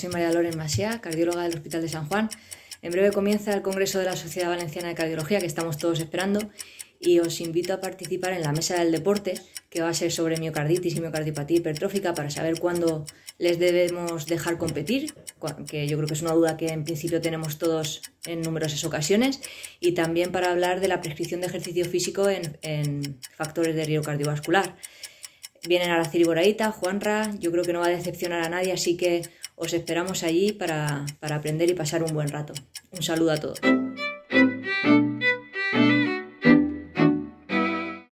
soy María Loren Macià, cardióloga del Hospital de San Juan. En breve comienza el Congreso de la Sociedad Valenciana de Cardiología, que estamos todos esperando, y os invito a participar en la mesa del deporte, que va a ser sobre miocarditis y miocardiopatía hipertrófica, para saber cuándo les debemos dejar competir, que yo creo que es una duda que en principio tenemos todos en numerosas ocasiones, y también para hablar de la prescripción de ejercicio físico en factores de riesgo cardiovascular. Vienen Araceli Boraíta, Juanra, yo creo que no va a decepcionar a nadie, así que os esperamos allí para aprender y pasar un buen rato. Un saludo a todos.